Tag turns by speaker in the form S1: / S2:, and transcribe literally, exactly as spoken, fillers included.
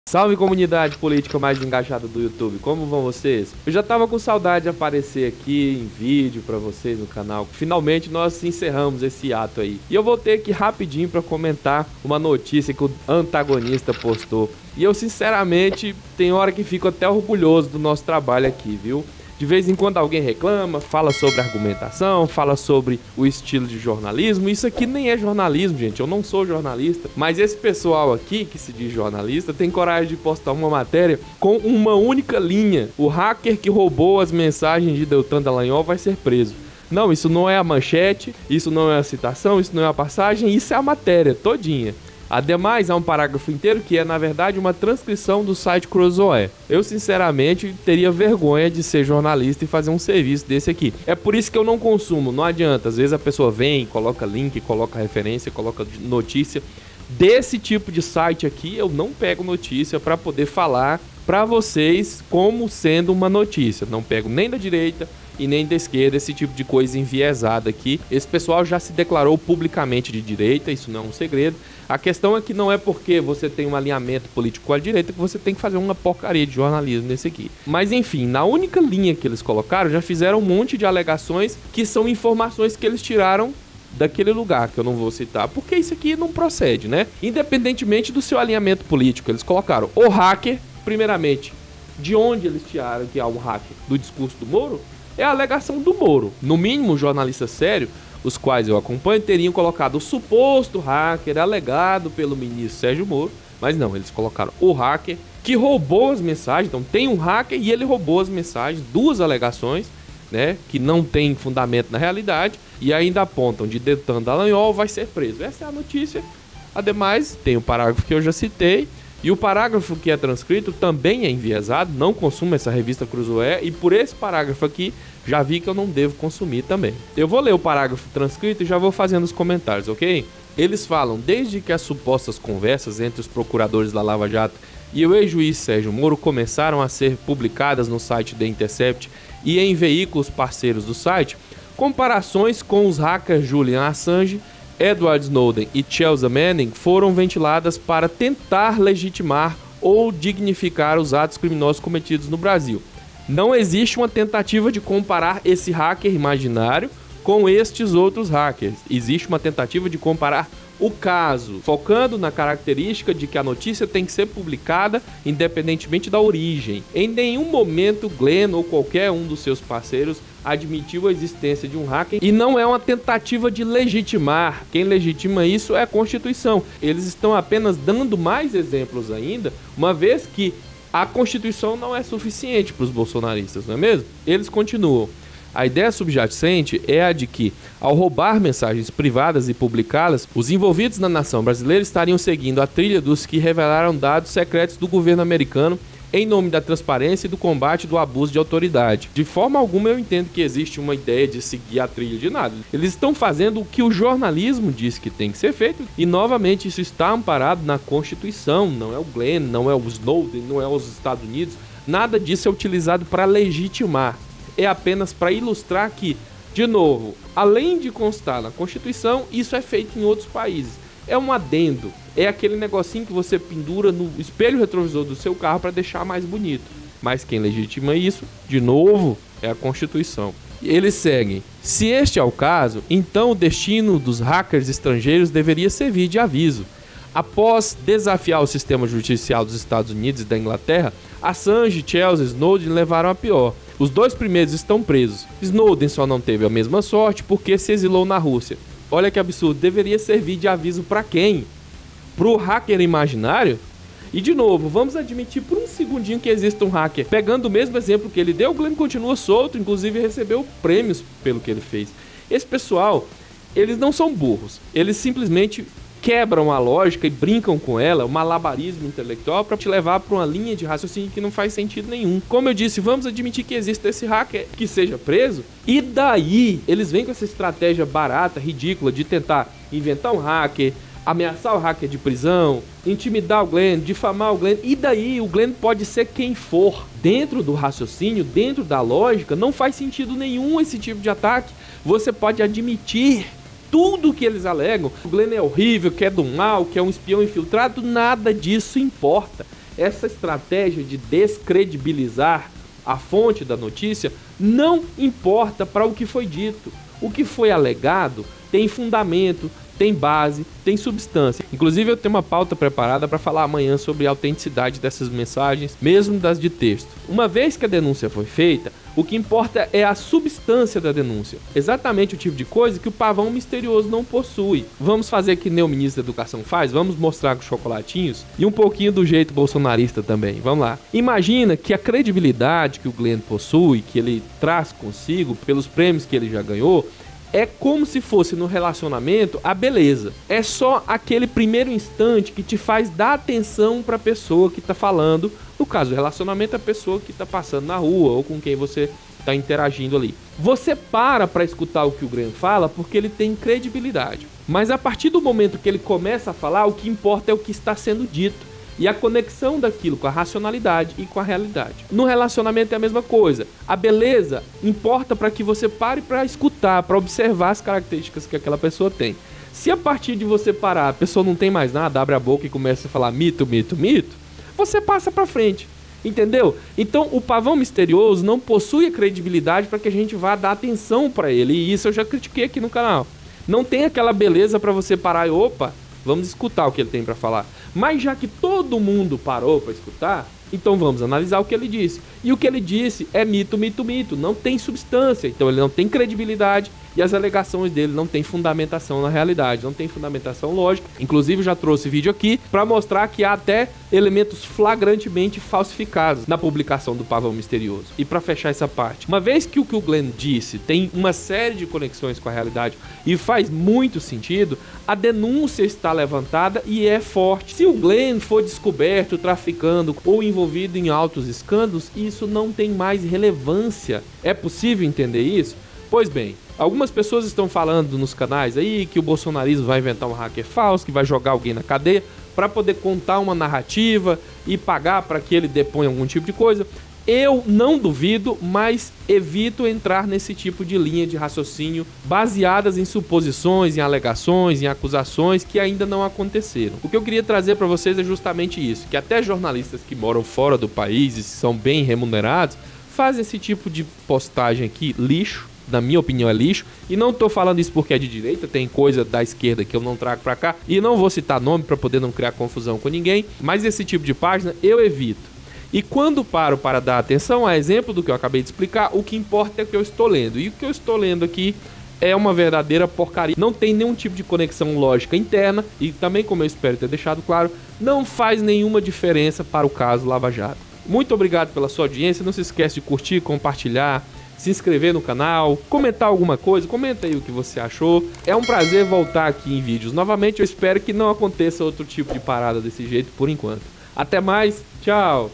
S1: Salve comunidade política mais engajada do YouTube, como vão vocês? Eu já tava com saudade de aparecer aqui em vídeo pra vocês no canal. Finalmente nós encerramos esse ato aí. E eu voltei aqui rapidinho pra comentar uma notícia que o antagonista postou. E eu sinceramente tem hora que fico até orgulhoso do nosso trabalho aqui, viu? De vez em quando alguém reclama, fala sobre argumentação, fala sobre o estilo de jornalismo. Isso aqui nem é jornalismo, gente. Eu não sou jornalista. Mas esse pessoal aqui, que se diz jornalista, tem coragem de postar uma matéria com uma única linha. O hacker que roubou as mensagens de Deltan Dallagnol vai ser preso. Não, isso não é a manchete, isso não é a citação, isso não é a passagem, isso é a matéria todinha. Ademais, há um parágrafo inteiro que é, na verdade, uma transcrição do site Cruzoé. Eu, sinceramente, teria vergonha de ser jornalista e fazer um serviço desse aqui. É por isso que eu não consumo, não adianta. Às vezes a pessoa vem, coloca link, coloca referência, coloca notícia. Desse tipo de site aqui, eu não pego notícia para poder falar para vocês como sendo uma notícia. Não pego nem da direita e nem da esquerda, esse tipo de coisa enviesada aqui. Esse pessoal já se declarou publicamente de direita, isso não é um segredo. A questão é que não é porque você tem um alinhamento político com a direita que você tem que fazer uma porcaria de jornalismo nesse aqui. Mas enfim, na única linha que eles colocaram, já fizeram um monte de alegações que são informações que eles tiraram daquele lugar, que eu não vou citar, porque isso aqui não procede, né? Independentemente do seu alinhamento político, eles colocaram o hacker, primeiramente, de onde eles tiraram que há um hacker? Do discurso do Moro? É a alegação do Moro. No mínimo, jornalista sério, os quais eu acompanho, teriam colocado o suposto hacker alegado pelo ministro Sérgio Moro, mas não, eles colocaram o hacker que roubou as mensagens. Então tem um hacker e ele roubou as mensagens, duas alegações, né, que não tem fundamento na realidade, e ainda apontam de Deltan Dallagnol vai ser preso. Essa é a notícia. Ademais, tem o parágrafo que eu já citei, e o parágrafo que é transcrito também é enviesado, não consumo essa revista Cruzoé, e por esse parágrafo aqui, já vi que eu não devo consumir também. Eu vou ler o parágrafo transcrito e já vou fazendo os comentários, ok? Eles falam, desde que as supostas conversas entre os procuradores da Lava Jato e o ex-juiz Sérgio Moro começaram a ser publicadas no site The Intercept e em veículos parceiros do site, comparações com os hackers Julian Assange, Edward Snowden e Chelsea Manning foram ventiladas para tentar legitimar ou dignificar os atos criminosos cometidos no Brasil. Não existe uma tentativa de comparar esse hacker imaginário com estes outros hackers. Existe uma tentativa de comparar o caso, focando na característica de que a notícia tem que ser publicada independentemente da origem. Em nenhum momento Glenn ou qualquer um dos seus parceiros admitiu a existência de um hacker e não é uma tentativa de legitimar. Quem legitima isso é a Constituição. Eles estão apenas dando mais exemplos ainda, uma vez que a Constituição não é suficiente para os bolsonaristas, não é mesmo? Eles continuam. A ideia subjacente é a de que, ao roubar mensagens privadas e publicá-las, os envolvidos na nação brasileira estariam seguindo a trilha dos que revelaram dados secretos do governo americano em nome da transparência e do combate do abuso de autoridade. De forma alguma eu entendo que existe uma ideia de seguir a trilha de nada. Eles estão fazendo o que o jornalismo diz que tem que ser feito e, novamente, isso está amparado na Constituição. Não é o Glenn, não é o Snowden, não é os Estados Unidos. Nada disso é utilizado para legitimar. É apenas para ilustrar que, de novo, além de constar na Constituição, isso é feito em outros países. É um adendo, é aquele negocinho que você pendura no espelho retrovisor do seu carro para deixar mais bonito. Mas quem legitima isso, de novo, é a Constituição. Eles seguem. Se este é o caso, então o destino dos hackers estrangeiros deveria servir de aviso. Após desafiar o sistema judicial dos Estados Unidos e da Inglaterra, Assange, Chelsea e Snowden levaram a pior. Os dois primeiros estão presos. Snowden só não teve a mesma sorte porque se exilou na Rússia. Olha que absurdo, deveria servir de aviso para quem? Pro hacker imaginário? E de novo, vamos admitir por um segundinho que existe um hacker. Pegando o mesmo exemplo que ele deu, o Glenn continua solto, inclusive recebeu prêmios pelo que ele fez. Esse pessoal, eles não são burros, eles simplesmente quebram a lógica e brincam com ela, um malabarismo intelectual, para te levar para uma linha de raciocínio que não faz sentido nenhum. Como eu disse, vamos admitir que existe esse hacker que seja preso, e daí eles vêm com essa estratégia barata, ridícula, de tentar inventar um hacker, ameaçar o hacker de prisão, intimidar o Glenn, difamar o Glenn, e daí o Glenn pode ser quem for. Dentro do raciocínio, dentro da lógica, não faz sentido nenhum esse tipo de ataque. Você pode admitir tudo que eles alegam. O Glenn é horrível, que é do mal, que é um espião infiltrado, nada disso importa. essa estratégia de descredibilizar a fonte da notícia não importa para o que foi dito. O que foi alegado tem fundamento, tem base, tem substância. Inclusive eu tenho uma pauta preparada para falar amanhã sobre a autenticidade dessas mensagens, mesmo das de texto. Uma vez que a denúncia foi feita, o que importa é a substância da denúncia. Exatamente o tipo de coisa que o pavão misterioso não possui. Vamos fazer que nem o ministro da Educação faz? Vamos mostrar com chocolatinhos? E um pouquinho do jeito bolsonarista também. Vamos lá. Imagina que a credibilidade que o Glenn possui, que ele traz consigo pelos prêmios que ele já ganhou, é como se fosse no relacionamento a beleza. É só aquele primeiro instante que te faz dar atenção para a pessoa que está falando. No caso do relacionamento, a pessoa que está passando na rua ou com quem você está interagindo ali. Você para para escutar o que o Glenn fala porque ele tem credibilidade. Mas a partir do momento que ele começa a falar, o que importa é o que está sendo dito. E a conexão daquilo com a racionalidade e com a realidade. No relacionamento é a mesma coisa. A beleza importa para que você pare para escutar, para observar as características que aquela pessoa tem. Se a partir de você parar, a pessoa não tem mais nada, abre a boca e começa a falar mito, mito, mito, você passa para frente. Entendeu? Então o pavão misterioso não possui a credibilidade para que a gente vá dar atenção para ele. E isso eu já critiquei aqui no canal. Não tem aquela beleza para você parar e opa, vamos escutar o que ele tem para falar. Mas já que todo mundo parou para escutar, então vamos analisar o que ele disse. E o que ele disse é mito, mito, mito. Não tem substância. Então ele não tem credibilidade e as alegações dele não têm fundamentação na realidade. Não tem fundamentação lógica. Inclusive já trouxe vídeo aqui para mostrar que há até elementos flagrantemente falsificados na publicação do Pavão Misterioso. E para fechar essa parte, uma vez que o que o Glenn disse tem uma série de conexões com a realidade e faz muito sentido, a denúncia está levantada e é forte. Se o Glenn for descoberto traficando ou envolvido em altos escândalos, isso não tem mais relevância. É possível entender isso? Pois bem, algumas pessoas estão falando nos canais aí que o bolsonarismo vai inventar um hacker falso, que vai jogar alguém na cadeia para poder contar uma narrativa e pagar para que ele deponha algum tipo de coisa. Eu não duvido, mas evito entrar nesse tipo de linha de raciocínio baseadas em suposições, em alegações, em acusações que ainda não aconteceram. O que eu queria trazer para vocês é justamente isso, que até jornalistas que moram fora do país e são bem remunerados fazem esse tipo de postagem aqui, lixo, na minha opinião é lixo, e não tô falando isso porque é de direita, tem coisa da esquerda que eu não trago pra cá, e não vou citar nome pra poder não criar confusão com ninguém, mas esse tipo de página eu evito. E quando paro para dar atenção, a exemplo do que eu acabei de explicar, o que importa é o que eu estou lendo, e o que eu estou lendo aqui é uma verdadeira porcaria, não tem nenhum tipo de conexão lógica interna, e também, como eu espero ter deixado claro, não faz nenhuma diferença para o caso Lava Jato. Muito obrigado pela sua audiência, não se esquece de curtir, compartilhar, se inscrever no canal, comentar alguma coisa, comenta aí o que você achou. É um prazer voltar aqui em vídeos novamente, eu espero que não aconteça outro tipo de parada desse jeito por enquanto. Até mais, tchau!